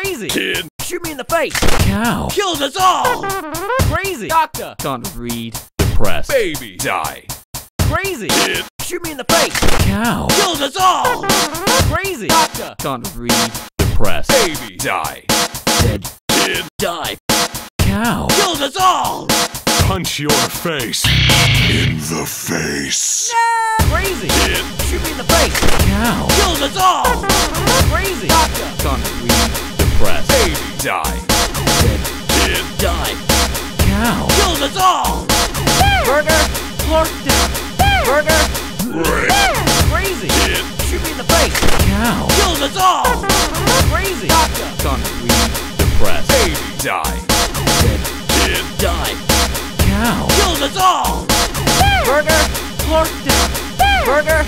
Crazy! Kid! Shoot me in the face! Cow! Kills us all! Crazy! Doctor! Can't read. Depressed. Baby! Die! Crazy! Kid! Shoot me in the face! Cow! Kills us all! Crazy! Doctor! Can't read. Depressed. Baby! Die! Dead. Kid! Die! Cow! Kills us all! Punch your face! In the face! Crazy! Kid! Shoot me in the face! Cow! Kills us all! Crazy! Doctor! Can't read. Depressed. Baby! Die! Dead. Kid! Die! Cow! Kills us all! Burger! Pork dinner! Burger! Crazy! Kid! Shoot me in the face! Cow! Kills us all! Crazy! Doctor! Can't read. Depressed. Baby! Die! Dead. Kid! Die! Cow! Kills us all! Burger! Pork dinner! Burger!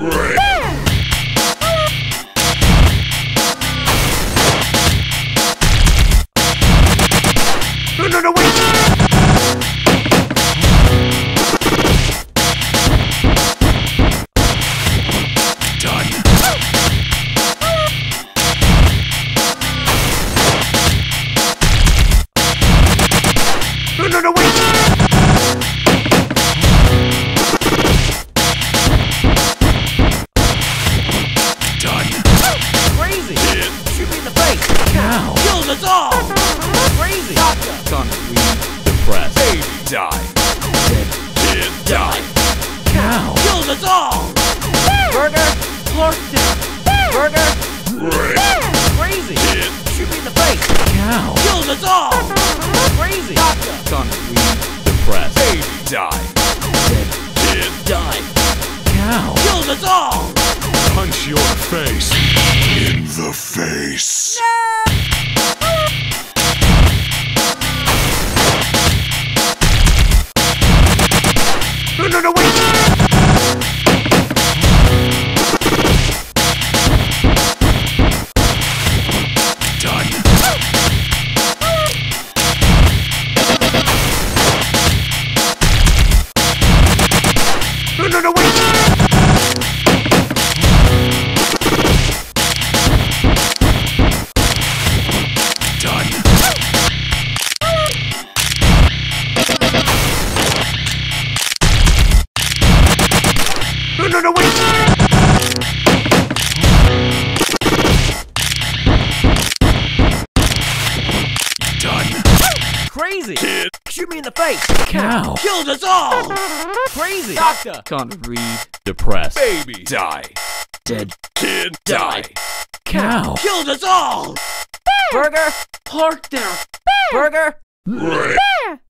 No, wait! Done. No, wait! Done. Crazy! Kid! Shoot me in the face! Cow! Kills us all! Crazy! Doctor! Can't read. Depressed. Baby! Die! Dead. Kid! Die! Cow! Kills us all! Burger! Pork dinner! Burger! Crazy! Kid! Shoot me in the face! Cow! Kills us all! Crazy! Doctor! Can't read. Depressed. Baby! Die! Dead. Kid! Die! Cow! Kills us all! Punch your face! In the face! No, wait! Done. No, wait! Done. No, wait! Done. Crazy! Kid! Shoot me in the face! Cow! Kills us all! Crazy! Doctor! Can't read. Depressed. Baby! Die! Dead. Kid! Die! Cow! Kills us all! Burger! Pork dinner! Burger!